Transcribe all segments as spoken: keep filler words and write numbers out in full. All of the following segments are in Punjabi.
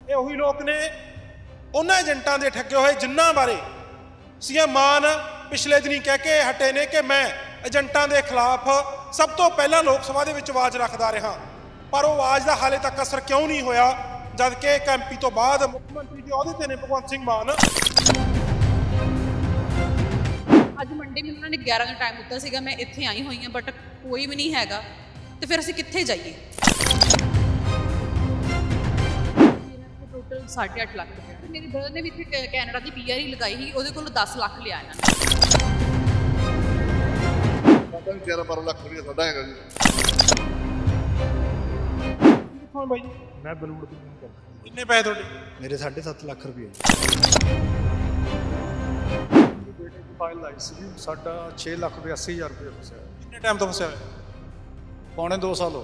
ਇਹ ਉਹੀ ਲੋਕ ਨੇ ਉਹਨਾਂ ਏਜੰਟਾਂ ਦੇ ਠੱਗੇ ਹੋਏ ਜਿਨ੍ਹਾਂ ਬਾਰੇ ਸੀਐਮ ਮਾਨ ਪਿਛਲੇ ਦਿਨੀ ਕਹਿ ਕੇ ਹਟੇ ਨੇ ਕਿ ਮੈਂ ਏਜੰਟਾਂ ਦੇ ਖਿਲਾਫ ਸਭ ਤੋਂ ਪਹਿਲਾਂ ਲੋਕ ਸਭਾ ਦੇ ਵਿੱਚ ਆਵਾਜ਼ ਰੱਖਦਾ ਰਿਹਾ, ਪਰ ਉਹ ਆਵਾਜ਼ ਦਾ ਹਾਲੇ ਤੱਕ ਅਸਰ ਕਿਉਂ ਨਹੀਂ ਹੋਇਆ ਜਦ ਕਿ ਇੱਕ ਐਮਪੀ ਤੋਂ ਬਾਅਦ ਮੁੱਖ ਮੰਤਰੀ ਦੇ ਅਹੁਦੇ ਤੇ ਨੇ ਭਗਵੰਤ ਸਿੰਘ ਮਾਨ। ਅੱਜ ਮੰਡੇ ਮੈਨੂੰ ਉਹਨਾਂ ਨੇ ਗਿਆਰਾਂ ਦਾ ਟਾਈਮ ਦਿੱਤਾ ਸੀਗਾ, ਮੈਂ ਇੱਥੇ ਆਈ ਹੋਈ ਹਾਂ ਬਟ ਕੋਈ ਵੀ ਨਹੀਂ ਹੈਗਾ, ਤੇ ਫਿਰ ਅਸੀਂ ਕਿੱਥੇ ਜਾਈਏ। ਟੋਟਲ ਸਾਢੇ ਅੱਠ ਲੱਖ ਰੁਪਏ ਤੇ ਮੇਰੇ ਬ੍ਰਦਰ ਨੇ ਵੀ ਇੱਥੇ ਕੈਨੇਡਾ ਦੀ ਪੀ ਆਰ ਹੀ ਲਗਾਈ ਸੀ, ਉਹਦੇ ਕੋਲ ਦਸ ਲੱਖ ਲਿਆ ਇਹਨਾਂ ਨੇ। ਸਾਡਾ ਵੀ ਗਿਆਰਾਂ ਬਾਰਾਂ ਲੱਖ ਰੁਪਏ ਸਾਡਾ ਹੈਗਾ ਜੀ। ਕਿੱਥੋਂ ਬਾਈ ਜੀ? मैं बलूड़ तो नहीं करता। ਕਿੰਨੇ ਪੈਸੇ ਤੁਹਾਡੇ? मेरे साढ़े सत्त लाख रुपये बेटे की फाइल लाई सी, साढ़ा छे लाख रुपये अस्सी हज़ार रुपये फसा। ਕਿੰਨੇ ਟਾਈਮ ਤੋਂ ਫਸਿਆ ਹੋਇਆ? पौने दो साल हो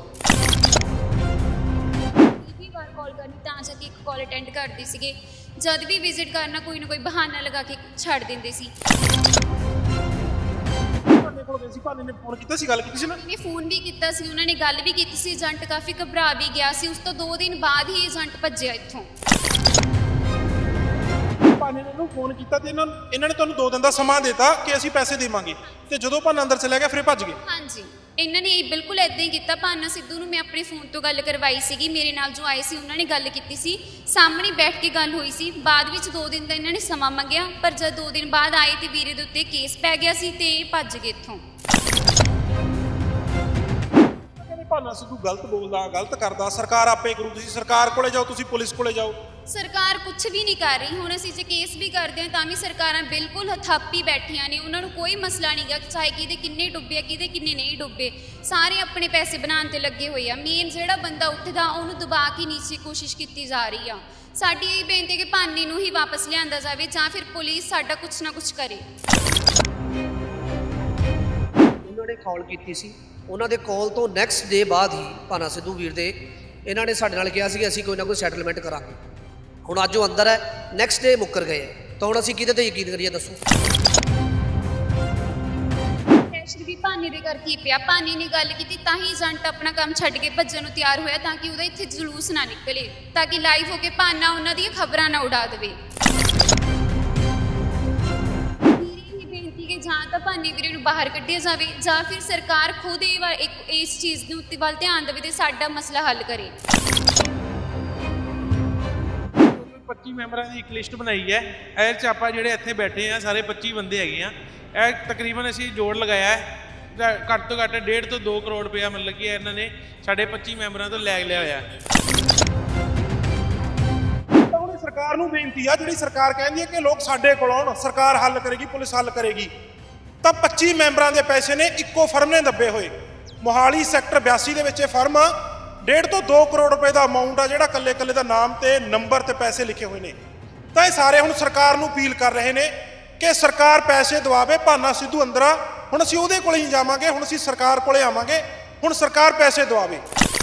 ਵੀ ਵਾਰ ਕਾਲ ਕਰਨੀ ਤਾਂ ਜਾ ਕੇ ਇੱਕ ਕਾਲ ਅਟੈਂਡ ਕਰਦੀ ਸੀਗੇ, ਜਦ ਵੀ ਵਿਜ਼ਿਟ ਕਰਨਾ ਕੋਈ ਨਾ ਕੋਈ ਬਹਾਨਾ ਲਗਾ ਕੇ ਛੱਡ ਦਿੰਦੇ ਸੀ। ਭਾਨੇ ਕੋਲ ਗਏ ਸੀ, ਭਾਨੇ ਨੇ ਫੋਨ ਕੀਤਾ ਸੀ, ਗੱਲ ਕੀਤੀ ਸੀ ਨਾ? ਨੇ ਫੋਨ ਵੀ ਕੀਤਾ ਸੀ, ਉਹਨਾਂ ਨੇ ਗੱਲ ਵੀ ਕੀਤੀ ਸੀ। ਏਜੰਟ ਕਾਫੀ ਘਬਰਾ ਵੀ ਗਿਆ ਸੀ। ਉਸ ਤੋਂ ਦੋ ਦਿਨ ਬਾਅਦ ਹੀ ਏਜੰਟ ਭੱਜਿਆ ਇੱਥੋਂ। ਭਾਨੇ ਨੇ ਉਹਨੂੰ ਫੋਨ ਕੀਤਾ ਤੇ ਇਹਨਾਂ ਇਹਨਾਂ ਨੇ ਤੁਹਾਨੂੰ ਦੋ ਦਿਨ ਦਾ ਸਮਾਂ ਦਿੱਤਾ ਕਿ ਅਸੀਂ ਪੈਸੇ ਦੇਵਾਂਗੇ, ਤੇ ਜਦੋਂ ਭਾਨਾ ਅੰਦਰ ਚਲਾ ਗਿਆ ਫਿਰ ਭੱਜ ਗਏ। ਹਾਂਜੀ, ਇਹਨਾਂ ਨੇ ਬਿਲਕੁਲ ਇੱਦਾਂ ਹੀ ਕੀਤਾ। ਭਾਨਾ ਸਿੱਧੂ ਨੂੰ ਮੈਂ ਆਪਣੇ ਫੋਨ ਤੋਂ ਗੱਲ ਕਰਵਾਈ ਸੀਗੀ, ਮੇਰੇ ਨਾਲ ਜੋ ਆਏ ਸੀ ਉਹਨਾਂ ਨੇ ਗੱਲ ਕੀਤੀ ਸੀ, ਸਾਹਮਣੇ ਬੈਠ ਕੇ ਗੱਲ ਹੋਈ ਸੀ। ਬਾਅਦ ਵਿੱਚ ਦੋ ਦਿਨ ਦਾ ਇਹਨਾਂ ਨੇ ਸਮਾਂ ਮੰਗਿਆ, ਪਰ ਜਦ ਦੋ ਦਿਨ ਬਾਅਦ ਆਏ ਤੇ ਵੀਰੇ ਦੇ ਉੱਤੇ ਕੇਸ ਪੈ ਗਿਆ ਸੀ ਤੇ ਇਹ ਭੱਜ ਗਏ ਇੱਥੋਂ। ਭਾਨਾ ਸਿੱਧੂ ਗਲਤ ਬੋਲਦਾ, ਗਲਤ ਕਰਦਾ, ਸਰਕਾਰ ਆਪੇ ਕਰੂ, ਤੁਸੀਂ ਸਰਕਾਰ ਕੋਲੇ ਜਾਓ, ਤੁਸੀਂ ਪੁਲਿਸ ਕੋਲੇ ਜਾਓ। ਸਰਕਾਰ ਕੁਝ ਵੀ ਨਹੀਂ ਕਰ ਰਹੀ। ਹੁਣ ਅਸੀਂ ਜੇ ਕੇਸ ਵੀ ਕਰਦੇ ਹਾਂ ਤਾਂ ਵੀ ਸਰਕਾਰਾਂ ਬਿਲਕੁਲ ਹੱਥਾਪੀ ਬੈਠੀਆਂ ਨੇ, ਉਹਨਾਂ ਨੂੰ ਕੋਈ ਮਸਲਾ ਨਹੀਂ ਗਾ ਚਾਹੇ ਕਿਹਦੇ ਕਿੰਨੇ ਡੁੱਬੇ ਆ ਕਿਹਦੇ ਕਿੰਨੇ ਨਹੀਂ ਡੁੱਬੇ, ਸਾਰੇ ਆਪਣੇ ਪੈਸੇ ਬਣਾਉਣ ਤੇ ਲੱਗੇ ਹੋਏ ਆ। ਮੇਨ ਜਿਹੜਾ ਬੰਦਾ ਉੱਠਦਾ ਉਹਨੂੰ ਦਬਾ ਕੇ ਨੀਚੇ ਕੋਸ਼ਿਸ਼ ਕੀਤੀ ਜਾ ਰਹੀ ਆ। ਸਾਡੀ ਇਹ ਬੇਨਤੀ ਕਿ ਭਾਨੀ ਨੂੰ ਹੀ ਵਾਪਸ ਲਿਆਂਦਾ ਜਾਵੇ ਜਾਂ ਫਿਰ ਪੁਲਿਸ ਸਾਡਾ ਕੁਛ ਨਾ ਕੁਛ ਕਰੇ। ਉਹਨਾਂ ਨੇ ਕਾਲ ਕੀਤੀ ਸੀ, ਉਹਨਾਂ ਦੇ ਕਾਲ ਤੋਂ ਨੈਕਸਟ ਡੇ ਬਾਅਦ ਹੀ ਭਾਨਾ ਸਿੱਧੂ ਵੀਰ ਦੇ ਇਹਨਾਂ ਨੇ ਸਾਡੇ ਨਾਲ ਕਿਹਾ ਸੀ ਕਿ ਅਸੀਂ ਕੋਈ ਨਾ ਕੋਈ ਸੈਟਲਮੈਂਟ ਕਰਾਂਗੇ। ਹੁਣ ਅੱਜ ਉਹ ਅੰਦਰ ਹੈ, ਨੈਕਸਟ ਡੇ ਮੁੱਕਰ ਗਏ, ਤਾਂ ਹੁਣ ਅਸੀਂ ਕਿਹਦੇ ਤੇ ਯਕੀਨ ਕਰੀਏ ਦੱਸੋ? ਪ੍ਰੈਸ਼ਰ ਵੀ ਭਾਨੀ ਦੇ ਕਰਕੇ ਹੀ ਪਿਆ। ਭਾਨੀ ਨੇ ਗੱਲ ਕੀਤੀ ਤਾਂ ਹੀ ਏਜੰਟ ਆਪਣਾ ਕੰਮ ਛੱਡ ਕੇ ਭੱਜਣ ਨੂੰ ਤਿਆਰ ਹੋਇਆ, ਤਾਂ ਕਿ ਉਹਦਾ ਇੱਥੇ ਜਲੂਸ ਨਾ ਨਿਕਲੇ, ਤਾਂ ਕਿ ਲਾਈਵ ਹੋ ਕੇ ਭਾਨਾ ਉਹਨਾਂ ਦੀਆਂ ਖਬਰਾਂ ਨਾ ਉਡਾ ਦੇਵੇ। ਜਾਂ ਤਾਂ ਭਾਨੀ ਵੀਰੇ ਨੂੰ ਬਾਹਰ ਕੱਢਿਆ ਜਾਵੇ ਜਾਂ ਫਿਰ ਸਰਕਾਰ ਖੁਦ ਇਹ ਇੱਕ ਇਸ ਚੀਜ਼ ਦੇ ਉੱਤੇ ਵੱਲ ਧਿਆਨ ਦੇਵੇ ਤੇ ਸਾਡਾ ਮਸਲਾ ਹੱਲ ਕਰੇ। ਪੱਚੀ ਮੈਂਬਰਾਂ ਦੀ ਇੱਕ ਲਿਸਟ ਬਣਾਈ ਹੈ, ਇਹ 'ਚ ਆਪਾਂ ਜਿਹੜੇ ਇੱਥੇ ਬੈਠੇ ਆ ਸਾਰੇ ਪੱਚੀ ਬੰਦੇ ਹੈਗੇ ਆ। ਇਹ ਤਕਰੀਬਨ ਅਸੀਂ ਜੋੜ ਲਗਾਇਆ ਹੈ, ਘੱਟ ਤੋਂ ਘੱਟ ਡੇਢ ਤੋਂ ਦੋ ਕਰੋੜ ਰੁਪਇਆ ਮਤਲਬ ਕਿ ਇਹਨਾਂ ਨੇ ਸਾਡੇ ਪੱਚੀ ਮੈਂਬਰਾਂ ਤੋਂ ਲੈ ਲਿਆ ਹੋਇਆ। ਹੁਣ ਸਰਕਾਰ ਨੂੰ ਬੇਨਤੀ ਆ, ਜਿਹੜੀ ਸਰਕਾਰ ਕਹਿੰਦੀ ਹੈ ਕਿ ਲੋਕ ਸਾਡੇ ਕੋਲ ਆਉਣ, ਸਰਕਾਰ ਹੱਲ ਕਰੇਗੀ, ਪੁਲਿਸ ਹੱਲ ਕਰੇਗੀ, ਤਾਂ ਪੱਚੀ ਮੈਂਬਰਾਂ ਦੇ ਪੈਸੇ ਨੇ ਇੱਕੋ ਫਰਮ ਨੇ ਦੱਬੇ ਹੋਏ। ਮੋਹਾਲੀ ਸੈਕਟਰ ਬਿਆਸੀ ਦੇ ਵਿੱਚ ਇਹ ਫਰਮ ਡੇਢ ਤੋਂ ਦੋ ਕਰੋੜ ਰੁਪਏ ਦਾ ਅਮਾਊਂਟ ਆ ਜਿਹੜਾ ਕੱਲੇ ਕੱਲੇ ਦਾ ਨਾਮ ਤੇ ਨੰਬਰ ਤੇ ਪੈਸੇ ਲਿਖੇ ਹੋਏ ਨੇ। ਤਾਂ ਇਹ ਸਾਰੇ ਹੁਣ ਸਰਕਾਰ ਨੂੰ ਅਪੀਲ ਕਰ ਰਹੇ ਨੇ ਕਿ ਸਰਕਾਰ ਪੈਸੇ ਦਵਾਵੇ। ਭਾਨਾ ਸਿੱਧੂ ਅੰਦਰ ਆ, ਹੁਣ ਅਸੀਂ ਉਹਦੇ ਕੋਲ ਹੀ ਜਾਵਾਂਗੇ, ਹੁਣ ਅਸੀਂ ਸਰਕਾਰ ਕੋਲੇ ਆਵਾਂਗੇ, ਹੁਣ ਸਰਕਾਰ ਪੈਸੇ ਦਵਾਵੇ।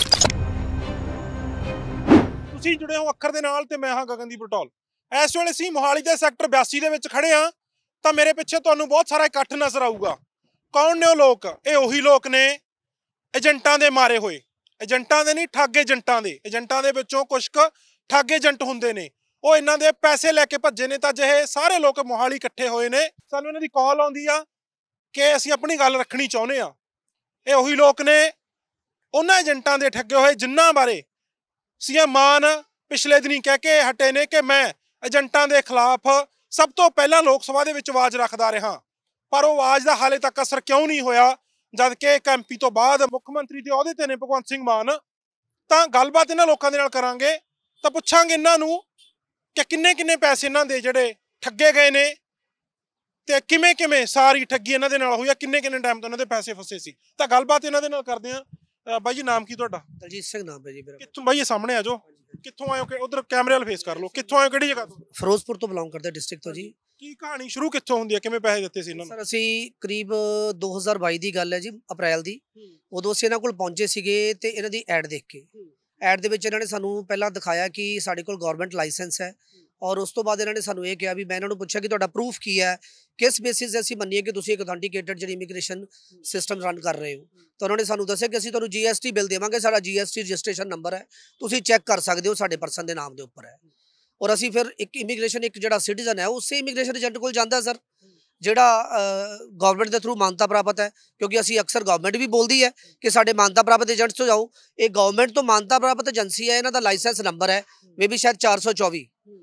ਤੁਸੀਂ ਜੁੜੇ ਹੋ ਅੱਖਰ ਦੇ ਨਾਲ ਤੇ ਮੈਂ ਹਾਂ ਗਗਨਦੀਪ ਬਟੋਲ। ਇਸ ਵੇਲੇ ਅਸੀਂ ਮੋਹਾਲੀ ਦੇ ਸੈਕਟਰ ਬਿਆਸੀ ਦੇ ਵਿੱਚ ਖੜੇ ਹਾਂ, ਤਾਂ ਮੇਰੇ ਪਿੱਛੇ ਤੁਹਾਨੂੰ ਬਹੁਤ ਸਾਰਾ ਇਕੱਠ ਨਜ਼ਰ ਆਊਗਾ। ਕੌਣ ਨੇ ਉਹ ਲੋਕ? ਇਹ ਉਹੀ ਲੋਕ ਨੇ ਏਜੰਟਾਂ ਦੇ ਮਾਰੇ ਹੋਏ। ਏਜੰਟਾਂ ਦੇ ਨਹੀਂ, ਠੱਗ ਏਜੰਟਾਂ ਦੇ। ਏਜੰਟਾਂ ਦੇ ਵਿੱਚੋਂ ਕੁਛ ਕੁ ਠੱਗ ਏਜੰਟ ਹੁੰਦੇ ਨੇ, ਉਹ ਇਹਨਾਂ ਦੇ ਪੈਸੇ ਲੈ ਕੇ ਭੱਜੇ ਨੇ। ਤਾਂ ਜਿਹੇ ਸਾਰੇ ਲੋਕ ਮੋਹਾਲੀ ਇਕੱਠੇ ਹੋਏ ਨੇ, ਸਾਨੂੰ ਇਹਨਾਂ ਦੀ ਕਾਲ ਆਉਂਦੀ ਆ ਕਿ ਅਸੀਂ ਆਪਣੀ ਗੱਲ ਰੱਖਣੀ ਚਾਹੁੰਦੇ ਆ। ਇਹ ਉਹੀ ਲੋਕ ਨੇ ਉਹਨਾਂ ਏਜੰਟਾਂ ਦੇ ਠੱਗੇ ਹੋਏ ਜਿਨ੍ਹਾਂ ਬਾਰੇ ਸੀਐਮ ਮਾਨ ਪਿਛਲੇ ਦਿਨੀ ਕਹਿ ਕੇ ਹਟੇ ਨੇ ਕਿ ਮੈਂ ਏਜੰਟਾਂ ਦੇ ਖਿਲਾਫ ਸਭ ਤੋਂ ਪਹਿਲਾਂ ਲੋਕ ਸਭਾ ਦੇ ਵਿੱਚ ਆਵਾਜ਼ ਰੱਖਦਾ ਰਿਹਾ, ਪਰ ਉਹ ਆਵਾਜ਼ ਦਾ ਹਾਲੇ ਤੱਕ ਅਸਰ ਕਿਉਂ ਨਹੀਂ ਹੋਇਆ ਜਦ ਕਿ ਇੱਕ ਐਮਪੀ ਤੋਂ ਬਾਅਦ ਮੁੱਖ ਮੰਤਰੀ ਦੇ ਅਹੁਦੇ ਤੇ ਨੇ ਭਗਵੰਤ ਸਿੰਘ ਮਾਨ। ਤਾਂ ਗੱਲਬਾਤ ਇਹਨਾਂ ਲੋਕਾਂ ਦੇ ਨਾਲ ਕਰਾਂਗੇ, ਤਾਂ ਪੁੱਛਾਂਗੇ ਇਹਨਾਂ ਨੂੰ ਕਿ ਕਿੰਨੇ ਕਿੰਨੇ ਪੈਸੇ ਇਹਨਾਂ ਦੇ ਜਿਹੜੇ ਠੱਗੇ ਗਏ ਨੇ ਤੇ ਕਿਵੇਂ ਕਿਵੇਂ ਸਾਰੀ ਠੱਗੀ ਇਹਨਾਂ ਦੇ ਨਾਲ ਹੋਈ ਆ, ਕਿੰਨੇ ਕਿੰਨੇ ਟਾਈਮ ਤੋਂ ਇਹਨਾਂ ਦੇ ਪੈਸੇ ਫਸੇ ਸੀ। ਤਾਂ ਗੱਲਬਾਤ ਇਹਨਾਂ ਦੇ ਨਾਲ ਕਰਦੇ ਆ। ਬਾਈ ਜੀ, ਨਾਮ ਕੀ ਤੁਹਾਡਾ? ਦਲਜੀਤ ਸਿੰਘ ਨਾਮ ਹੈ ਜੀ ਮੇਰਾ। ਕਿੱਥੋਂ ਬਾਈ? ਇਹ ਸਾਹਮਣੇ ਆ ਜਾਓ। ਕਿੱਥੋਂ ਆਏ ਹੋ? ਕਿ ਉਧਰ ਕੈਮਰੇ ਵਾਲ ਫੇਸ ਕਰ ਲਓ। ਕਿੱਥੋਂ ਆਏ ਹੋ, ਕਿਹੜੀ ਜਗ੍ਹਾ ਤੋਂ? ਫਿਰੋਜ਼ਪੁਰ ਤੋਂ ਬਿਲੋਂਗ ਕਰਦੇ ਡਿਸਟ੍ਰਿਕਟ ਤੋਂ ਜੀ। ਕੀ ਕਹਾਣੀ ਸ਼ੁਰੂ ਕਿੱਥੋਂ ਹੁੰਦੀ ਹੈ, ਕਿਵੇਂ ਪੈਸੇ ਦਿੱਤੇ ਸੀ ਇਹਨਾਂ ਨੂੰ? ਸਰ ਅਸੀਂ ਕਰੀਬ ਦੋ ਹਜ਼ਾਰ ਬਾਈ ਦੀ ਗੱਲ ਹੈ ਜੀ, ਅਪ੍ਰੈਲ ਦੀ। ਉਦੋਂ ਅਸੀਂ ਇਹਨਾਂ ਕੋਲ ਪਹੁੰਚੇ ਸੀਗੇ ਤੇ ਇਹਨਾਂ ਦੀ ਐਡ ਦੇਖ ਕੇ, ਐਡ ਦੇ ਵਿੱਚ ਇਹਨਾਂ ਨੇ ਸਾਨੂੰ ਪਹਿਲਾਂ ਦਿਖਾਇਆ ਕਿ ਸਾਡੇ ਕੋਲ ਗਵਰਨਮੈਂਟ ਲਾਇਸੈਂਸ ਹੈ, ਔਰ ਉਸ ਤੋਂ ਬਾਅਦ ਇਹਨਾਂ ਨੇ ਸਾਨੂੰ ਇਹ ਕਿਹਾ ਵੀ, ਮੈਂ ਇਹਨਾਂ ਨੂੰ ਪੁੱਛਿਆ ਕਿ ਤੁਹਾਡਾ ਪ੍ਰੂਫ ਕੀ ਹੈ, ਕਿਸ ਬੇਸਿਸ ਤੇ ਅਸੀਂ ਮੰਨੀਏ ਕਿ ਤੁਸੀਂ ਇੱਕ ਅਥੈਂਟੀਕੇਟਡ ਜਿਹੜੀ ਇਮੀਗ੍ਰੇਸ਼ਨ ਸਿਸਟਮ ਰਨ ਕਰ ਰਹੇ ਹੋ। ਤਾਂ ਉਹਨਾਂ ਨੇ ਸਾਨੂੰ ਦੱਸਿਆ ਕਿ ਅਸੀਂ ਤੁਹਾਨੂੰ ਜੀ ਐਸ ਟੀ ਬਿੱਲ ਦੇਵਾਂਗੇ, ਸਾਡਾ G S T registration number ਹੈ, ਤੁਸੀਂ ਚੈੱਕ ਕਰ ਸਕਦੇ ਹੋ, ਸਾਡੇ ਪਰਸਨ ਦੇ ਨਾਮ ਦੇ ਉੱਪਰ ਹੈ। ਔਰ ਅਸੀਂ ਫਿਰ ਇੱਕ ਇਮੀਗ੍ਰੇਸ਼ਨ ਇੱਕ ਜਿਹੜਾ ਸਿਟੀਜ਼ਨ ਹੈ ਉਸੇ ਇਮੀਗ੍ਰੇਸ਼ਨ ਏਜੰਟ ਕੋਲ ਜਾਂਦਾ ਸਰ, ਜਿਹੜਾ ਗਵਰਨਮੈਂਟ ਦੇ ਥਰੂ ਮਾਨਤਾ ਪ੍ਰਾਪਤ ਹੈ। ਕਿਉਂਕਿ ਅਸੀਂ ਅਕਸਰ ਗਵਰਨਮੈਂਟ ਵੀ ਬੋਲਦੀ ਹੈ ਕਿ ਸਾਡੇ ਮਾਨਤਾ ਪ੍ਰਾਪਤ ਏਜੰਟਸ ਤੋਂ ਜਾਓ। ਇਹ ਗਵਰਨਮੈਂਟ ਤੋਂ ਮਾਨਤਾ ਪ੍ਰਾਪਤ ਏਜੰਸੀ ਹੈ, ਇਹਨਾਂ ਦਾ ਲਾਇਸੈਂਸ ਨੰਬਰ ਹੈ ਮੇ ਵੀ ਸ਼ਾਇਦ ਚਾਰ ਸੌ ਚੌਵੀ,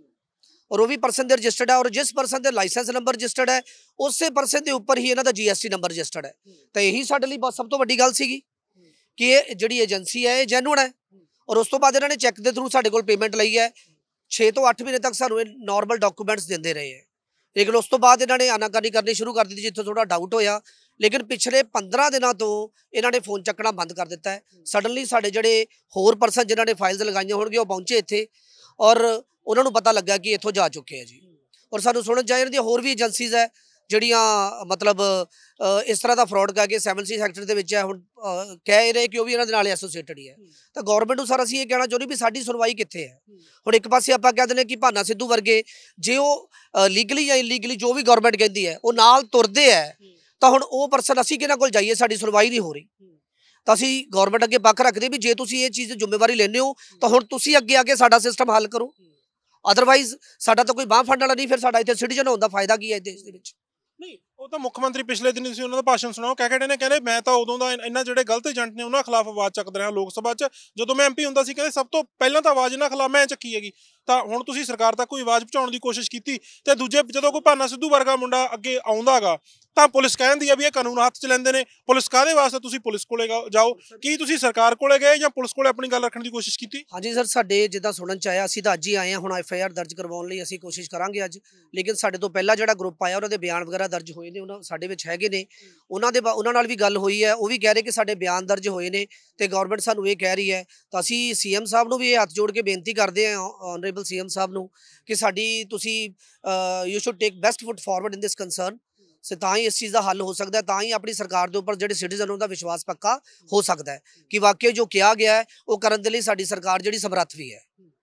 ਔਰ ਉਹ ਵੀ ਪਰਸਨ ਦੇ ਰਜਿਸਟਰਡ ਹੈ। ਔਰ ਜਿਸ ਪਰਸਨ ਦੇ ਲਾਇਸੈਂਸ ਨੰਬਰ ਰਜਿਸਟਰਡ ਹੈ ਉਸੇ ਪਰਸਨ ਦੇ ਉੱਪਰ ਹੀ ਇਹਨਾਂ ਦਾ ਜੀਐਸਟੀ ਨੰਬਰ ਰਜਿਸਟਰਡ ਹੈ। ਤਾਂ ਇਹੀ ਸਾਡੇ ਲਈ ਬਹੁਤ ਸਭ ਤੋਂ ਵੱਡੀ ਗੱਲ ਸੀਗੀ ਕਿ ਇਹ ਜਿਹੜੀ ਏਜੰਸੀ ਹੈ ਇਹ ਜੈਨੂਅਨ ਹੈ। ਔਰ ਉਸ ਤੋਂ ਬਾਅਦ ਇਹਨਾਂ ਨੇ ਚੈੱਕ ਦੇ ਥਰੂ ਸਾਡੇ ਕੋਲ ਪੇਮੈਂਟ ਲਈ ਹੈ। ਛੇ ਤੋਂ ਅੱਠ ਮਹੀਨੇ ਤੱਕ ਸਾਨੂੰ ਇਹ ਨਾਰਮਲ ਡਾਕੂਮੈਂਟਸ ਦਿੰਦੇ ਰਹੇ ਹੈ। ਲੇਕਿਨ ਉਸ ਤੋਂ ਬਾਅਦ ਇਹਨਾਂ ਨੇ ਆਨਾਕਾਨੀ ਕਰਨੀ ਸ਼ੁਰੂ ਕਰ ਦਿੱਤੀ ਜਿੱਥੋਂ ਥੋੜਾ ਡਾਊਟ ਹੋਇਆ। ਲੇਕਿਨ ਪਿਛਲੇ ਪੰਦਰਾਂ ਦਿਨਾਂ ਤੋਂ ਇਹਨਾਂ ਨੇ ਫੋਨ ਚੱਕਣਾ ਬੰਦ ਕਰ ਦਿੱਤਾ ਹੈ। ਸਡਨਲੀ ਸਾਡੇ ਜਿਹੜੇ ਹੋਰ ਪਰਸਨ ਜਿਨ੍ਹਾਂ ਨੇ ਫਾਈਲਸ ਲਗਾਈਆਂ ਹੋਣਗੇ ਉਹ ਪਹੁੰਚੇ ਇੱਥੇ, ਔਰ ਉਹਨਾਂ ਨੂੰ ਪਤਾ ਲੱਗਾ ਕਿ ਇੱਥੋਂ ਜਾ ਚੁੱਕੇ ਆ ਜੀ। ਔਰ ਸਾਨੂੰ ਸੁਣਨ ਚ ਆਇਆ ਇਹਨਾਂ ਦੀਆਂ ਹੋਰ ਵੀ ਏਜੰਸੀਜ਼ ਹੈ ਜਿਹੜੀਆਂ ਮਤਲਬ ਇਸ ਤਰ੍ਹਾਂ ਦਾ ਫਰਾਡ ਕਰਕੇ ਸੈਵਨ ਸੀ ਸੈਕਟਰ ਦੇ ਵਿੱਚ ਹੈ। ਹੁਣ ਕਹਿ ਰਹੇ ਕਿ ਉਹ ਵੀ ਇਹਨਾਂ ਦੇ ਨਾਲ ਐਸੋਸੀਏਟਡ ਹੀ ਹੈ। ਤਾਂ ਗਵਰਨਮੈਂਟ ਨੂੰ ਸਰ ਅਸੀਂ ਇਹ ਕਹਿਣਾ ਚਾਹੁੰਦੇ ਵੀ ਸਾਡੀ ਸੁਣਵਾਈ ਕਿੱਥੇ ਹੈ। ਹੁਣ ਇੱਕ ਪਾਸੇ ਆਪਾਂ ਕਹਿ ਦਿੰਦੇ ਕਿ ਭਾਨਾ ਸਿੱਧੂ ਵਰਗੇ ਜੇ ਉਹ ਲੀਗਲੀ ਜਾਂ ਇਲੀਗਲੀ ਜੋ ਵੀ ਗਵਰਨਮੈਂਟ ਕਹਿੰਦੀ ਹੈ ਉਹ ਨਾਲ ਤੁਰਦੇ ਹੈ, ਤਾਂ ਹੁਣ ਉਹ ਪਰਸਨ ਅਸੀਂ ਕਿਹਨਾਂ ਕੋਲ ਜਾਈਏ, ਸਾਡੀ ਸੁਣਵਾਈ ਨਹੀਂ ਹੋ ਰਹੀ। ਤਾਂ ਅਸੀਂ ਗਵਰਨਮੈਂਟ ਅੱਗੇ ਪੱਖ ਰੱਖਦੇ ਵੀ ਜੇ ਤੁਸੀਂ ਇਹ ਚੀਜ਼ ਦੀ ਜ਼ਿੰਮੇਵਾਰੀ ਲੈਂਦੇ ਹੋ ਤਾਂ ਹੁਣ ਤੁਸੀਂ ਅੱਗੇ ਆ ਕੇ ਸਾਡਾ ਸਿਸਟਮ ਹੱਲ ਕਰੋ। ਅਦਰਵਾਈਜ਼ ਸਾਡਾ ਤਾਂ ਕੋਈ ਬਾਂਹ ਫੜਨ ਵਾਲਾ ਨਹੀਂ, ਫਿਰ ਸਾਡਾ ਇੱਥੇ ਸਿਟੀਜ਼ਨ ਹੋਣ ਦਾ ਫਾਇਦਾ ਕੀ ਹੈ ਦੇਸ਼ ਦੇ ਵਿੱਚ। ਨਹੀਂ, ਉਹ ਤਾਂ ਮੁੱਖ ਮੰਤਰੀ ਪਿਛਲੇ ਦਿਨ ਤੁਸੀਂ ਉਹਨਾਂ ਦਾ ਭਾਸ਼ਣ ਸੁਣਾਓ, ਕਹਿ ਕੇ ਨੇ ਕਹਿੰਦੇ ਮੈਂ ਤਾਂ ਉਦੋਂ ਦਾ ਇਹਨਾਂ ਜਿਹੜੇ ਗਲਤ ਏਜੰਟ ਨੇ ਉਹਨਾਂ ਖਿਲਾਫ ਆਵਾਜ਼ ਚੱਕਦਾ ਰਿਹਾ ਲੋਕ ਸਭਾ 'ਚ। ਜਦੋਂ ਮੈਂ ਐਮਪੀ ਹੁੰਦਾ ਸੀ ਕਹਿੰਦੇ ਸਭ ਤੋਂ ਪਹਿਲਾਂ ਤਾਂ ਆਵਾਜ਼ ਇਹਨਾਂ ਖਿਲਾਫ ਮੈਂ ਚੱਕੀ ਹੈਗੀ। ਤਾਂ ਹੁਣ ਤੁਸੀਂ ਸਰਕਾਰ ਤੱਕ ਕੋਈ ਆਵਾਜ਼ ਪਹੁੰਚਾਉਣ ਦੀ ਕੋਸ਼ਿਸ਼ ਕੀਤੀ, ਤੇ ਦੂਜੇ ਜਦੋਂ ਕੋਈ ਭਾਨਾ ਸਿੱਧੂ ਵਰਗਾ ਮੁੰਡਾ ਅੱਗੇ ਆਉਂਦਾ ਹੈਗਾ ਤਾਂ ਪੁਲਿਸ ਕਹਿੰਦੀ ਆ ਵੀ ਇਹ ਕਾਨੂੰਨ ਹੱਥ 'ਚ ਲੈਂਦੇ ਨੇ। ਪੁਲਿਸ ਕਾਹਦੇ ਵਾਸਤੇ? ਤੁਸੀਂ ਪੁਲਿਸ ਕੋਲੇ ਜਾਓ। ਕੀ ਤੁਸੀਂ ਸਰਕਾਰ ਕੋਲੇ ਗਏ ਜਾਂ ਪੁਲਿਸ ਕੋਲੇ ਆਪਣੀ ਗੱਲ ਰੱਖਣ ਦੀ ਕੋਸ਼ਿਸ਼ ਕੀਤੀ? ਹਾਂਜੀ ਸਰ, ਸਾਡੇ ਜਿੱਦਾਂ ਸੁਣਨ ਚ ਆਇਆ ਅਸੀਂ ਤਾਂ ਅੱਜ ਹੀ ਆਏ ਹਾਂ। ਹੁਣ ਐਫ ਆਈ ਆਰ ਦਰਜ ਕਰਵਾਉਣ ਲਈ ਅਸੀਂ ਕੋਸ਼ਿਸ਼ ਕਰਾਂਗੇ ਅੱਜ। ਲੇਕਿਨ ਸਾਡੇ ਤੋਂ ਪਹਿਲਾਂ ਜਿਹੜਾ ਗਰੁੱਪ ਆਇਆ ਉਹਨਾਂ ਦੇ ਬਿਆਨ ਵਗੈਰਾ ਦਰਜ ਹੋਏ ਨੇ, ਉਹਨਾਂ ਸਾਡੇ ਵਿੱਚ ਹੈਗੇ ਨੇ। ਉਹਨਾਂ ਦੇ ਉਹਨਾਂ ਨਾਲ ਵੀ ਗੱਲ ਹੋਈ ਹੈ, ਉਹ ਵੀ ਕਹਿ ਰਹੇ ਕਿ ਸਾਡੇ ਬਿਆਨ ਦਰਜ ਹੋਏ ਨੇ ਤੇ ਗਵਰਨਮੈਂਟ ਸਾਨੂੰ ਇਹ ਕਹਿ ਰਹੀ ਹੈ। ਤਾਂ ਅਸੀਂ ਸੀਐਮ ਸਾਹਿਬ ਨੂੰ ਵੀ ਇਹ ਹੱਥ ਜੋੜ ਕੇ ਬੇਨਤੀ ਕਰਦੇ ਹਾਂ, ਆਨਰੇਬਲ ਸੀਐਮ ਸਾਹਿਬ ਨੂੰ, ਕਿ ਸਾਡੀ ਤੁਸੀਂ you should take best foot forward in this concern. ਸੇ ਤਾਂ ਹੀ ਇਸ ਚੀਜ਼ ਦਾ ਹੱਲ ਹੋ ਸਕਦਾ ਹੈ, ਤਾਂ ਹੀ ਆਪਣੀ ਸਰਕਾਰ ਦੇ ਉੱਪਰ ਜਿਹੜੇ ਸਿਟੀਜ਼ਨ ਉਹਦਾ ਵਿਸ਼ਵਾਸ ਪੱਕਾ ਹੋ ਸਕਦਾ ਹੈ ਕਿ ਵਾਕਈ ਜੋ ਕਿਹਾ ਗਿਆ ਹੈ ਉਹ ਕਰਨ ਦੇ ਲਈ ਸਾਡੀ ਸਰਕਾਰ ਜਿਹੜੀ ਸਮਰੱਥ ਵੀ ਹੈ।